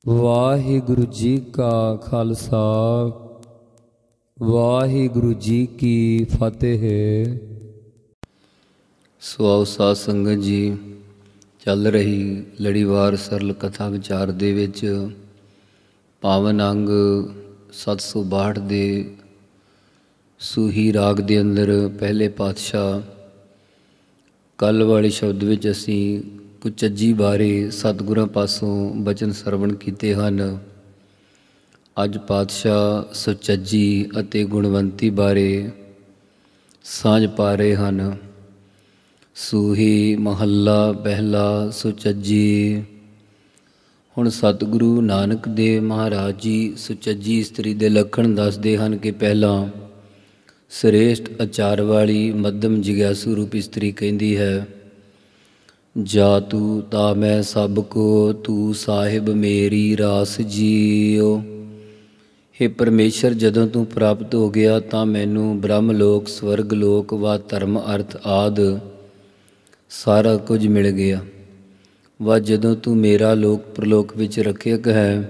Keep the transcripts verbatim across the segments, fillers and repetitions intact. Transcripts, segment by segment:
ਵਾਹਿਗੁਰੂ ਜੀ ਕਾ ਖਾਲਸਾ ਵਾਹਿਗੁਰੂ ਜੀ ਕੀ ਫਤਿਹ। ਸੁਆਓ ਸਾਧ ਸੰਗਤ ਜੀ, ਚੱਲ ਰਹੀ ਲੜੀਵਾਰ ਸਰਲ ਕਥਾ ਵਿਚਾਰ ਦੇ ਵਿੱਚ ਪਾਵਨ ਅੰਗ ਸੱਤ ਸੌ ਬਾਹਠ ਦੇ ਸੂਹੀ ਰਾਗ ਦੇ ਅੰਦਰ ਪਹਿਲੇ ਪਾਤਸ਼ਾਹ ਕੱਲ੍ਹ ਵਾਲੇ ਸ਼ਬਦ ਵਿੱਚ ਅਸੀਂ ਕੁਚੱਜੀ ਬਾਰੇ ਸਤਿਗੁਰਾਂ ਪਾਸੋਂ ਬਚਨ ਸਰਵਣ ਕੀਤੇ ਹਨ। ਅੱਜ ਪਾਤਸ਼ਾਹ ਸੁਚੱਜੀ ਅਤੇ ਗੁਣਵੰਤੀ ਬਾਰੇ ਸਾਂਝ ਪਾ ਰਹੇ ਹਨ। ਸੂਹੀ ਮਹੱਲਾ ਪਹਿਲਾ ਸੁਚੱਜੀ। ਹੁਣ ਸਤਿਗੁਰੂ ਨਾਨਕ ਦੇਵ ਮਹਾਰਾਜ ਜੀ ਸੁਚੱਜੀ ਇਸਤਰੀ ਦੇ ਲੱਖਣ ਦੱਸਦੇ ਹਨ ਕਿ ਪਹਿਲਾਂ ਸ੍ਰੇਸ਼ਟ ਆਚਾਰ ਵਾਲੀ ਮੱਧਮ ਜਿਗਿਆਸੂ ਰੂਪ ਇਸਤਰੀ ਕਹਿੰਦੀ ਹੈ, ਜਾ ਤੂੰ ਤਾ ਮੈਂ ਸਭ ਕੋ, ਤੂੰ ਸਾਹਿਬ ਮੇਰੀ ਰਾਸ ਜੀਓ। ਹੇ ਪਰਮੇਸ਼ਰ, ਜਦੋਂ ਤੂੰ ਪ੍ਰਾਪਤ ਹੋ ਗਿਆ ਤਾਂ ਮੈਨੂੰ ਬ੍ਰਹਮ ਲੋਕ, ਸਵਰਗ ਲੋਕ ਵਾ ਧਰਮ ਅਰਥ ਆਦਿ ਸਾਰਾ ਕੁਝ ਮਿਲ ਗਿਆ। ਵਾ ਜਦੋਂ ਤੂੰ ਮੇਰਾ ਲੋਕ ਪ੍ਰਲੋਕ ਵਿੱਚ ਰੱਖਿਅਕ ਹੈ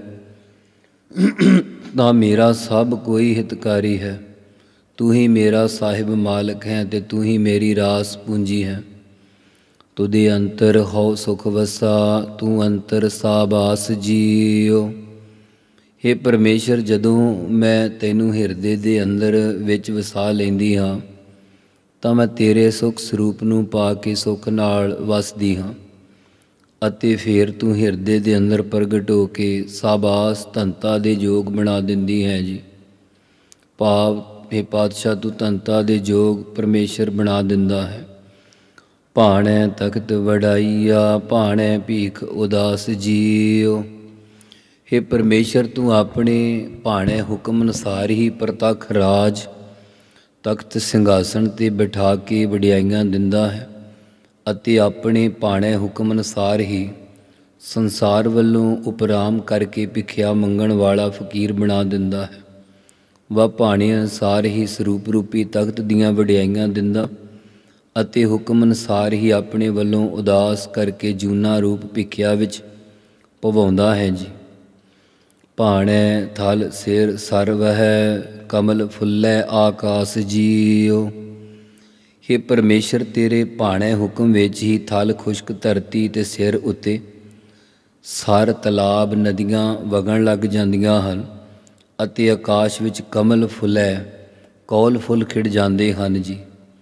ਤਾਂ ਮੇਰਾ ਸਭ ਕੋਈ ਹਿਤਕਾਰੀ ਹੈ। ਤੂੰ ਹੀ ਮੇਰਾ ਸਾਹਿਬ ਮਾਲਕ ਹੈ ਅਤੇ ਤੂੰ ਹੀ ਮੇਰੀ ਰਾਸ ਪੂੰਜੀ ਹੈ। ਤੁਦੇ ਅੰਤਰ ਹਉ ਸੁਖ ਵਸਾ, ਤੂੰ ਅੰਤਰ ਸਾਬਾਸ ਜੀਓ। ਹੇ ਪਰਮੇਸ਼ਰ, ਜਦੋਂ ਮੈਂ ਤੈਨੂੰ ਹਿਰਦੇ ਦੇ ਅੰਦਰ ਵਿੱਚ ਵਸਾ ਲੈਂਦੀ ਹਾਂ ਤਾਂ ਮੈਂ ਤੇਰੇ ਸੁਖ ਸਰੂਪ ਨੂੰ ਪਾ ਕੇ ਸੁੱਖ ਨਾਲ ਵਸਦੀ ਹਾਂ ਅਤੇ ਫਿਰ ਤੂੰ ਹਿਰਦੇ ਦੇ ਅੰਦਰ ਪ੍ਰਗਟ ਹੋ ਕੇ ਸਾਬਾਸ ਧਨਤਾ ਦੇ ਜੋਗ ਬਣਾ ਦਿੰਦੀ ਹੈ ਜੀ। ਭਾਵ ਹੇ ਪਾਤਸ਼ਾਹ, ਤੂੰ ਧਨਤਾ ਦੇ ਜੋਗ ਪਰਮੇਸ਼ਰ ਬਣਾ ਦਿੰਦਾ ਹੈ। ਭਾਣੈ ਤਖਤ ਵਡਾਈਆ, ਭਾਣੈ ਭੀਖ ਉਦਾਸ ਜੀਓ। ਹੇ ਪਰਮੇਸ਼ਰ, ਤੂੰ ਆਪਣੇ ਭਾਣੇ ਹੁਕਮ ਅਨੁਸਾਰ ਹੀ ਪ੍ਰਤੱਖ ਰਾਜ ਤਖਤ ਸਿੰਘਾਸਣ 'ਤੇ ਬਿਠਾ ਕੇ ਵਡਿਆਈਆਂ ਦਿੰਦਾ ਹੈ ਅਤੇ ਆਪਣੇ ਭਾਣੇ ਹੁਕਮ ਅਨੁਸਾਰ ਹੀ ਸੰਸਾਰ ਵੱਲੋਂ ਉਪਰਾਮ ਕਰਕੇ ਭਿਖਿਆ ਮੰਗਣ ਵਾਲਾ ਫਕੀਰ ਬਣਾ ਦਿੰਦਾ ਹੈ। ਵਾ ਭਾਣੇ ਅਨੁਸਾਰ ਹੀ ਸਰੂਪ ਰੂਪੀ ਤਖਤ ਦੀਆਂ ਵਡਿਆਈਆਂ ਦਿੰਦਾ ਅਤੇ ਹੁਕਮ ਅਨੁਸਾਰ ਹੀ ਆਪਣੇ ਵੱਲੋਂ ਉਦਾਸ ਕਰਕੇ ਜੂਨਾ ਰੂਪ ਭਿਖਿਆ ਵਿੱਚ ਪਵਾਉਂਦਾ ਹੈ ਜੀ। ਭਾਣੈ ਥਲ ਸਿਰ ਸਰਵ ਹੈ, ਕਮਲ ਫੁੱਲੈ ਆਕਾਸ ਜੀਓ। ਹੇ ਪਰਮੇਸ਼ਰ, ਤੇਰੇ ਭਾਣੇ ਹੁਕਮ ਵਿੱਚ ਹੀ ਥਲ ਖੁਸ਼ਕ ਧਰਤੀ ਅਤੇ ਸਿਰ ਉੱਤੇ ਸਰ ਤਲਾਬ ਨਦੀਆਂ ਵਗਣ ਲੱਗ ਜਾਂਦੀਆਂ ਹਨ ਅਤੇ ਆਕਾਸ਼ ਵਿੱਚ ਕਮਲ ਫੁੱਲੈ ਕੌਲ ਫੁੱਲ ਖਿੜ ਜਾਂਦੇ ਹਨ ਜੀ।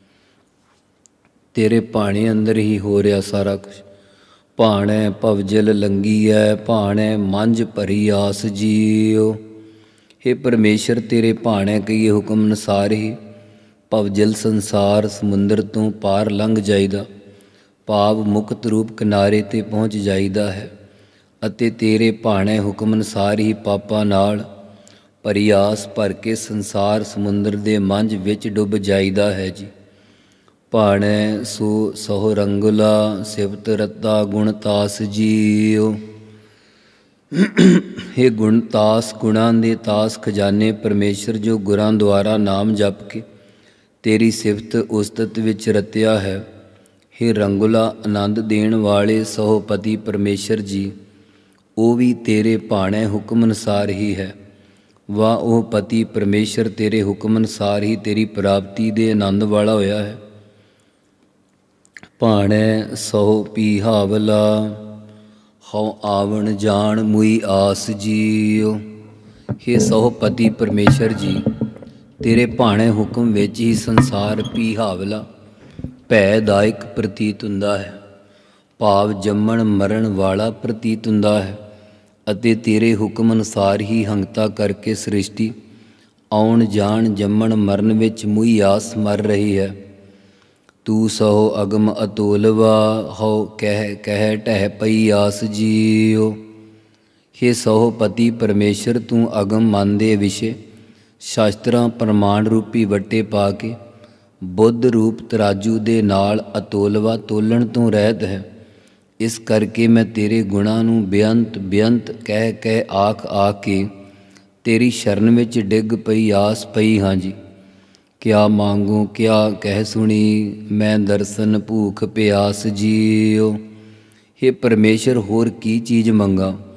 ਤੇਰੇ ਭਾਣੇ ਅੰਦਰ ਹੀ ਹੋ ਰਿਹਾ ਸਾਰਾ ਕੁਛ। ਭਾਣੈ ਭਵਜਲ ਲੰਘੀਐ, ਭਾਣੈ ਮੰਝ ਭਰੀ ਆਸ ਜੀਓ। ਹੇ ਪਰਮੇਸ਼ਰ, ਤੇਰੇ ਭਾਣੇ ਕਹੀਏ ਹੁਕਮ ਅਨੁਸਾਰ ਹੀ ਭਵਜਲ ਸੰਸਾਰ ਸਮੁੰਦਰ ਤੋਂ ਪਾਰ ਲੰਘ ਜਾਈਦਾ, ਭਾਵ ਮੁਕਤ ਰੂਪ ਕਿਨਾਰੇ 'ਤੇ ਪਹੁੰਚ ਜਾਈਦਾ ਹੈ ਅਤੇ ਤੇਰੇ ਭਾਣੇ ਹੁਕਮ ਅਨੁਸਾਰ ਹੀ ਪਾਪਾਂ ਨਾਲ ਭਰੀ ਆਸ ਭਰ ਕੇ ਸੰਸਾਰ ਸਮੁੰਦਰ ਦੇ ਮੰਝ ਵਿੱਚ ਡੁੱਬ ਜਾਈਦਾ ਹੈ ਜੀ। ਭਾਣੈ ਸੋ ਸਹੁ ਰੰਗੁਲਾ, ਸਿਫਤ ਰਤਾ ਗੁਣਤਾਸ ਜੀਓ। ਹੇ ਗੁਣਤਾਸ, ਗੁਣਾਂ ਦੇ ਤਾਸ ਖਜ਼ਾਨੇ ਪਰਮੇਸ਼ਰ, ਜੋ ਗੁਰਾਂ ਦੁਆਰਾ ਨਾਮ ਜਪ ਕੇ ਤੇਰੀ ਸਿਫਤ ਉਸਤਤ ਵਿੱਚ ਰਤਿਆ ਹੈ। ਹੇ ਰੰਗੁਲਾ, ਆਨੰਦ ਦੇਣ ਵਾਲੇ ਸਹੁ ਪਤੀ ਪਰਮੇਸ਼ਰ ਜੀ, ਉਹ ਵੀ ਤੇਰੇ ਭਾਣੇ ਹੁਕਮ ਅਨੁਸਾਰ ਹੀ ਹੈ। ਵਾ ਉਹ ਪਤੀ ਪਰਮੇਸ਼ਰ ਤੇਰੇ ਹੁਕਮ ਅਨੁਸਾਰ ਹੀ ਤੇਰੀ ਪ੍ਰਾਪਤੀ ਦੇ ਆਨੰਦ ਵਾਲਾ ਹੋਇਆ ਹੈ। ਭਾਣੈ ਸਹੁ ਪੀਹਾਵਲਾ, ਹਉ ਆਵਣ ਜਾਣ ਮੁਈ ਆਸ ਜੀਓ। ਹੇ ਸਹੁ ਪਤੀ ਪਰਮੇਸ਼ਰ ਜੀ, ਤੇਰੇ ਭਾਣੇ ਹੁਕਮ ਵਿੱਚ ਹੀ ਸੰਸਾਰ ਪੀਹਾਵਲਾ ਭੈਦਾਇਕ ਪ੍ਰਤੀਤ ਹੁੰਦਾ ਹੈ, ਭਾਵ ਜੰਮਣ ਮਰਨ ਵਾਲਾ ਪ੍ਰਤੀਤ ਹੁੰਦਾ ਹੈ ਅਤੇ ਤੇਰੇ ਹੁਕਮ ਅਨੁਸਾਰ ਹੀ ਹੰਗਤਾ ਕਰਕੇ ਸ੍ਰਿਸ਼ਟੀ ਆਉਣ ਜਾਣ ਜੰਮਣ ਮਰਨ ਵਿੱਚ ਮੁਈ ਆਸ ਮਰ ਰਹੀ ਹੈ। ਤੂੰ ਸਹੁ ਅਗਮ ਅਤੋਲਵਾ, ਹਉ ਕਹਿ ਕਹਿ ਢਹਿ ਪਈ ਆਸ ਜੀਓ। ਹੇ ਸਹੁ ਪਤੀ ਪਰਮੇਸ਼ਰ, ਤੂੰ ਅਗਮ ਮਨ ਦੇ ਵਿਸ਼ੇ ਸ਼ਾਸਤਰਾਂ ਪ੍ਰਮਾਣ ਰੂਪੀ ਵੱਟੇ ਪਾ ਕੇ ਬੁੱਧ ਰੂਪ ਤਰਾਜੂ ਦੇ ਨਾਲ ਅਤੋਲਵਾ ਤੋਲਣ ਤੋਂ ਰਹਿਤ ਹੈ। ਇਸ ਕਰਕੇ ਮੈਂ ਤੇਰੇ ਗੁਣਾਂ ਨੂੰ ਬੇਅੰਤ ਬੇਅੰਤ ਕਹਿ ਕਹਿ ਆਖ ਆ ਕੇ ਤੇਰੀ ਸ਼ਰਨ ਵਿੱਚ ਡਿੱਗ ਪਈ ਆਸ ਪਈ ਹਾਂ ਜੀ। ਕਿਆ ਮੰਗੂ ਕਿਆ ਕਹਿ ਸੁਣੀ, ਮੈਂ ਦਰਸ਼ਨ ਭੂਖ ਪਿਆਸ ਜੀਓ। ਹੇ ਪਰਮੇਸ਼ਰ, ਹੋਰ ਕੀ ਚੀਜ਼ ਮੰਗਾ,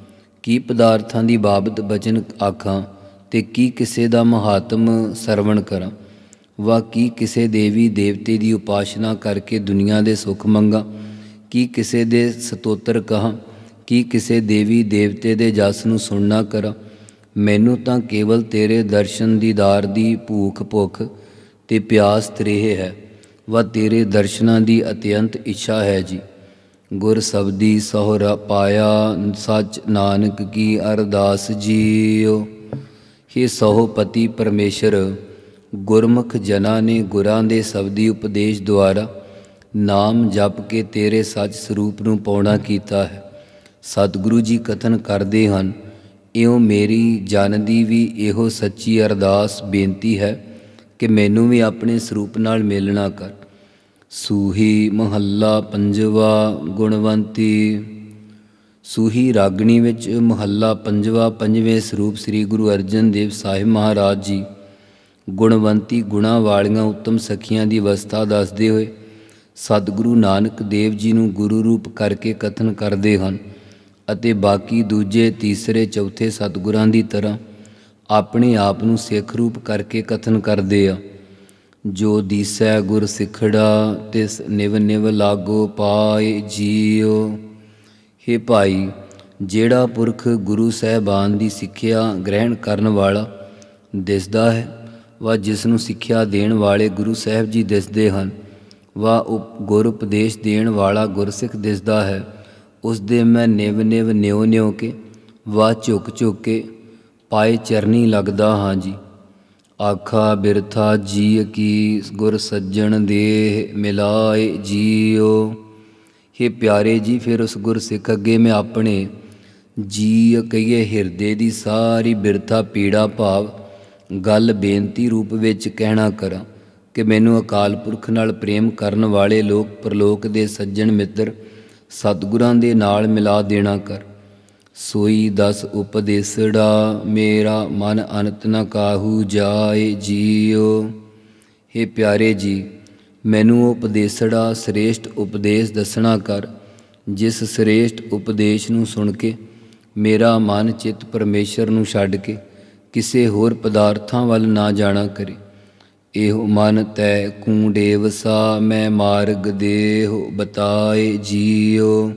ਕੀ ਪਦਾਰਥਾਂ ਦੀ ਬਾਬਤ ਬਚਨ ਆਖਾਂ, ਤੇ ਕੀ ਕਿਸੇ ਦਾ ਮਹਾਤਮ ਸਰਵਣ ਕਰਾਂ। ਵਾ ਕੀ ਕਿਸੇ ਦੇਵੀ ਦੇਵਤੇ ਦੀ ਉਪਾਸਨਾ ਕਰਕੇ ਦੁਨੀਆ ਦੇ ਸੁੱਖ ਮੰਗਾਂ। ਕੀ ਕਿਸੇ ਦੇ ਸਤੋਤਰ ਕਹਾਂ, ਕੀ ਕਿਸੇ ਦੇਵੀ ਦੇਵਤੇ ਦੇ ਜਸ ਨੂੰ ਸੁਣਨਾ ਕਰਾਂ। ਮੈਨੂੰ ਤਾਂ ਕੇਵਲ ਤੇਰੇ ਦਰਸ਼ਨ ਦੀਦਾਰ ਦੀ ਭੂਖ ਭੁੱਖ ਤੇ ਪਿਆਸ ਤ੍ਰੇਹ ਹੈ। ਵਾ ਤੇਰੇ ਦਰਸ਼ਨਾਂ ਦੀ ਅਤਿਅੰਤ ਇੱਛਾ ਹੈ ਜੀ। ਗੁਰ ਸਬਦੀ ਸਹੁਰਾ ਪਾਇਆ, ਸੱਚ ਨਾਨਕ ਕੀ ਅਰਦਾਸ ਜੀਓ। ਹੇ ਸਹੁ ਪਤੀ ਪਰਮੇਸ਼ਰ, ਗੁਰਮੁਖ ਜਨਾਂ ਨੇ ਗੁਰਾਂ ਦੇ ਸਬਦੀ ਉਪਦੇਸ਼ ਦੁਆਰਾ ਨਾਮ ਜਪ ਕੇ ਤੇਰੇ ਸੱਚ ਸਰੂਪ ਨੂੰ ਪਾਉਣਾ ਕੀਤਾ ਹੈ। ਸਤਿਗੁਰੂ ਜੀ ਕਥਨ ਕਰਦੇ ਹਨ, ਇਉਂ ਮੇਰੀ ਜਨ ਦੀ ਵੀ ਇਹੋ ਸੱਚੀ ਅਰਦਾਸ ਬੇਨਤੀ ਹੈ ਕਿ ਮੈਨੂੰ ਵੀ ਆਪਣੇ ਸਰੂਪ ਨਾਲ ਮੇਲਣਾ ਕਰ। ਸੂਹੀ ਮਹੱਲਾ ਪੰਜਵਾ। ਗੁਣਵੰਤੀ। ਸੂਹੀ ਰਾਗਣੀ ਵਿੱਚ ਮਹੱਲਾ ਪੰਜਵਾ, ਪੰਜਵੇਂ ਸਰੂਪ ਸ੍ਰੀ ਗੁਰੂ ਅਰਜਨ ਦੇਵ ਸਾਹਿਬ ਮਹਾਰਾਜ ਜੀ ਗੁਣਵੰਤੀ ਗੁਣਾਂ ਵਾਲੀਆਂ ਉੱਤਮ ਸਖੀਆਂ ਦੀ ਅਵਸਥਾ ਦੱਸਦੇ ਹੋਏ ਸਤਿਗੁਰੂ ਨਾਨਕ ਦੇਵ ਜੀ ਨੂੰ ਗੁਰੂ ਰੂਪ ਕਰਕੇ ਕਥਨ ਕਰਦੇ ਹਨ ਅਤੇ ਬਾਕੀ ਦੂਜੇ ਤੀਸਰੇ ਚੌਥੇ ਸਤਿਗੁਰਾਂ ਦੀ ਤਰ੍ਹਾਂ ਆਪਣੇ ਆਪ ਨੂੰ ਸਿੱਖ ਰੂਪ ਕਰਕੇ ਕਥਨ ਕਰਦੇ ਆ। ਜੋ ਦੀਸੈ ਗੁਰ ਸਿੱਖੜਾ, ਤਿਸ ਨਿਵ ਨਿਵ ਲਾਗੋ ਪਾਏ ਜੀਓ। ਹੇ ਭਾਈ, ਜਿਹੜਾ ਪੁਰਖ ਗੁਰੂ ਸਾਹਿਬਾਨ ਦੀ ਸਿੱਖਿਆ ਗ੍ਰਹਿਣ ਕਰਨ ਵਾਲਾ ਦਿਸਦਾ ਹੈ, ਵਾ ਜਿਸ ਨੂੰ ਸਿੱਖਿਆ ਦੇਣ ਵਾਲੇ ਗੁਰੂ ਸਾਹਿਬ ਜੀ ਦਿਸਦੇ ਹਨ, ਵਾ ਉਪ ਗੁਰ ਉਪਦੇਸ਼ ਦੇਣ ਵਾਲਾ ਗੁਰਸਿੱਖ ਦਿਸਦਾ ਹੈ, ਉਸ ਦੇ ਮੈਂ ਨਿਵ ਨਿਵ ਨਿਉ ਨਿਉ ਕੇ ਵਾ ਝੁਕ ਝੁਕ ਕੇ ਪਾਏ ਚਰਨੀ ਲੱਗਦਾ ਹਾਂ ਜੀ। ਆਖਾ ਬਿਰਥਾ ਜੀ ਕੀ, ਗੁਰ ਸੱਜਣ ਦੇਹ ਮਿਲਾਏ ਜੀਓ। ਹੇ ਪਿਆਰੇ ਜੀ, ਫਿਰ ਉਸ ਗੁਰਸਿੱਖ ਅੱਗੇ ਮੈਂ ਆਪਣੇ ਜੀ ਕਹੀਏ ਹਿਰਦੇ ਦੀ ਸਾਰੀ ਬਿਰਥਾ ਪੀੜਾ ਭਾਵ ਗੱਲ ਬੇਨਤੀ ਰੂਪ ਵਿੱਚ ਕਹਿਣਾ ਕਰਾਂ ਕਿ ਮੈਨੂੰ ਅਕਾਲ ਪੁਰਖ ਨਾਲ ਪ੍ਰੇਮ ਕਰਨ ਵਾਲੇ ਲੋਕ ਪ੍ਰਲੋਕ ਦੇ ਸੱਜਣ ਮਿੱਤਰ ਸਤਿਗੁਰਾਂ ਦੇ ਨਾਲ ਮਿਲਾ ਦੇਣਾ ਕਰ। ਸੋਈ ਦਸ ਉਪਦੇਸੜਾ, ਮੇਰਾ ਮਨ ਅਨੰਤ ਨ ਕਾਹੂ ਜਾਏ ਜੀਓ। ਹੇ ਪਿਆਰੇ ਜੀ, ਮੈਨੂੰ ਉਪਦੇਸੜਾ ਸ੍ਰੇਸ਼ਟ ਉਪਦੇਸ਼ ਦੱਸਣਾ ਕਰ, ਜਿਸ ਸ੍ਰੇਸ਼ਟ ਉਪਦੇਸ਼ ਨੂੰ ਸੁਣ ਕੇ ਮੇਰਾ ਮਨ ਚਿੱਤ ਪਰਮੇਸ਼ਰ ਨੂੰ ਛੱਡ ਕੇ ਕਿਸੇ ਹੋਰ ਪਦਾਰਥਾਂ ਵੱਲ ਨਾ ਜਾਣਾ ਕਰੇ। ਇਹੋ ਮਨ ਤੈ ਕੂੰ ਡੇਵਸਾ, ਮੈਂ ਮਾਰਗ ਦੇਹੁ ਬਤਾਏ ਜੀਓ।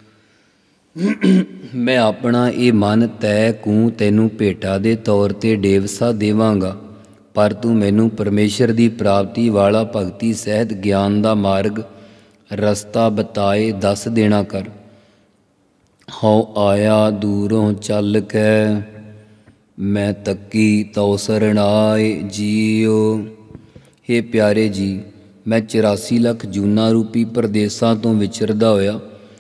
ਮੈਂ ਆਪਣਾ ਇਹ ਮਨ ਤੈ ਕੂੰ ਤੈਨੂੰ ਭੇਟਾ ਦੇ ਤੌਰ 'ਤੇ ਡੇਵਸਾ ਦੇਵਾਂਗਾ, ਪਰ ਤੂੰ ਮੈਨੂੰ ਪਰਮੇਸ਼ਰ ਦੀ ਪ੍ਰਾਪਤੀ ਵਾਲਾ ਭਗਤੀ ਸਹਿਤ ਗਿਆਨ ਦਾ ਮਾਰਗ ਰਸਤਾ ਬਤਾਏ ਦੱਸ ਦੇਣਾ ਕਰ। ਹਉ ਆਇਆ ਦੂਰੋਂ ਚੱਲ ਕੇ, ਮੈਂ ਤੱਕੀ ਤਉ ਸਰਣਾਏ ਜੀਓ। ਹੇ ਪਿਆਰੇ ਜੀ, ਮੈਂ ਚੁਰਾਸੀ ਲੱਖ ਜੂਨਾਂ ਰੂਪੀ ਪ੍ਰਦੇਸਾਂ ਤੋਂ ਵਿਚਰਦਾ ਹੋਇਆ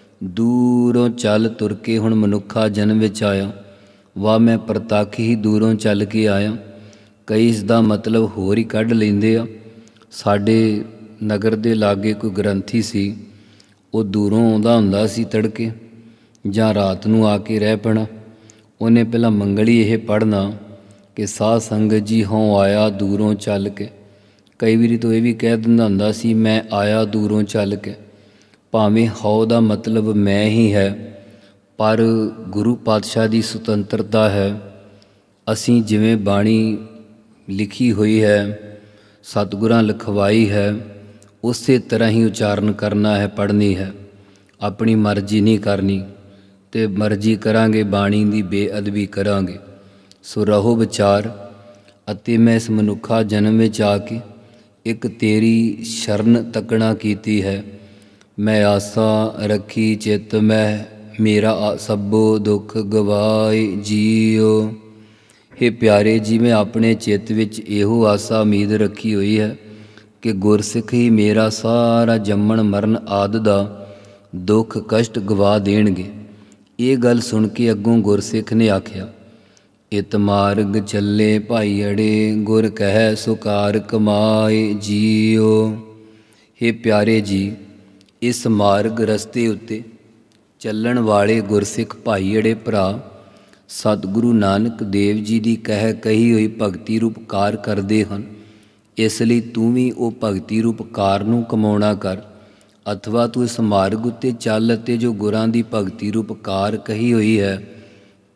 ਦੂਰੋਂ ਚੱਲ ਤੁਰ ਕੇ ਹੁਣ ਮਨੁੱਖਾ ਜਨਮ ਵਿੱਚ ਆਇਆ। ਵਾ ਮੈਂ ਪ੍ਰਤੱਖ ਹੀ ਦੂਰੋਂ ਚੱਲ ਕੇ ਆਇਆ। ਕਈ ਇਸ ਦਾ ਮਤਲਬ ਹੋਰ ਹੀ ਕੱਢ ਲੈਂਦੇ ਆ। ਸਾਡੇ ਨਗਰ ਦੇ ਲਾਗੇ ਕੋਈ ਗ੍ਰੰਥੀ ਸੀ, ਉਹ ਦੂਰੋਂ ਆਉਂਦਾ ਹੁੰਦਾ ਸੀ ਤੜਕੇ ਜਾਂ ਰਾਤ ਨੂੰ ਆ ਕੇ ਰਹਿ ਪੈਣਾ। ਉਹਨੇ ਪਹਿਲਾਂ ਮੰਗਲੀ ਇਹ ਪੜ੍ਹਨਾ ਕਿ ਸਾਧ ਸੰਗਤ ਜੀ ਹਉ ਆਇਆ ਦੂਰੋਂ ਚੱਲ ਕੇ। ਕਈ ਵਾਰੀ ਤੋਂ ਇਹ ਵੀ ਕਹਿ ਦਿੰਦਾ ਹੁੰਦਾ ਸੀ, ਮੈਂ ਆਇਆ ਦੂਰੋਂ ਚੱਲ ਕੇ। ਭਾਵੇਂ ਹਉ ਦਾ ਮਤਲਬ ਮੈਂ ਹੀ ਹੈ, ਪਰ ਗੁਰੂ ਪਾਤਸ਼ਾਹ ਦੀ ਸੁਤੰਤਰਤਾ ਹੈ। ਅਸੀਂ ਜਿਵੇਂ ਬਾਣੀ ਲਿਖੀ ਹੋਈ ਹੈ, ਸਤਿਗੁਰਾਂ ਲਿਖਵਾਈ ਹੈ, ਉਸੇ ਤਰ੍ਹਾਂ ਹੀ ਉਚਾਰਨ ਕਰਨਾ ਹੈ, ਪੜ੍ਹਨੀ ਹੈ। ਆਪਣੀ ਮਰਜ਼ੀ ਨਹੀਂ ਕਰਨੀ, ਅਤੇ ਮਰਜ਼ੀ ਕਰਾਂਗੇ ਬਾਣੀ ਦੀ ਬੇਅਦਬੀ ਕਰਾਂਗੇ। ਸੋ ਰਹੋ ਵਿਚਾਰ। ਅਤੇ ਮੈਂ ਇਸ ਮਨੁੱਖਾ ਜਨਮ ਵਿੱਚ ਆ ਕੇ ਇੱਕ ਤੇਰੀ ਸ਼ਰਨ ਤੱਕਣਾ ਕੀਤੀ ਹੈ। ਮੈਂ ਆਸਾ ਰੱਖੀ ਚਿੱਤ ਮੈਂ, ਮੇਰਾ ਸਭੋ ਦੁੱਖ ਗਵਾਏ ਜੀਓ। ਹੇ ਪਿਆਰੇ ਜੀ, ਮੈਂ ਆਪਣੇ ਚਿੱਤ ਵਿੱਚ ਇਹੋ ਆਸਾ ਉਮੀਦ ਰੱਖੀ ਹੋਈ ਹੈ ਕਿ ਗੁਰਸਿੱਖ ਹੀ ਮੇਰਾ ਸਾਰਾ ਜੰਮਣ ਮਰਨ ਆਦਿ ਦਾ ਦੁੱਖ ਕਸ਼ਟ ਗਵਾ ਦੇਣਗੇ। ਇਹ ਗੱਲ ਸੁਣ ਕੇ ਅੱਗੋਂ ਗੁਰਸਿੱਖ ਨੇ ਆਖਿਆ, ਇਤ ਮਾਰਗ ਚੱਲੇ ਭਾਈ ਅੜੇ, ਗੁਰ ਕਹਿ ਸੁਕਾਰ ਕਮਾਏ ਜੀਓ। ਹੇ ਪਿਆਰੇ ਜੀ, ਇਸ ਮਾਰਗ ਰਸਤੇ ਉੱਤੇ ਚੱਲਣ ਵਾਲੇ ਗੁਰਸਿੱਖ ਭਾਈ ਅੜੇ ਭਰਾ ਸਤਿਗੁਰੂ ਨਾਨਕ ਦੇਵ ਜੀ ਦੀ ਕਹਿ ਕਹੀ ਹੋਈ ਭਗਤੀ ਰੂਪ ਕਾਰ ਕਰਦੇ ਹਨ। ਇਸ ਲਈ ਤੂੰ ਵੀ ਉਹ ਭਗਤੀ ਰੂਪ ਕਾਰ ਨੂੰ ਕਮਾਉਣਾ ਕਰ, ਅਥਵਾ ਤੂੰ ਇਸ ਮਾਰਗ ਉੱਤੇ ਚੱਲ ਅਤੇ ਜੋ ਗੁਰਾਂ ਦੀ ਭਗਤੀ ਰੂਪ ਕਾਰ ਕਹੀ ਹੋਈ ਹੈ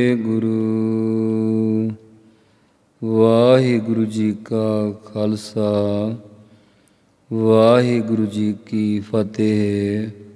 ਵਾਹਿਗੁਰੂ ਵਾਹਿਗੁਰੂ ਜੀ ਕਾ ਖਾਲਸਾ ਵਾਹਿਗੁਰੂ ਜੀ ਕੀ ਫਤਿਹ।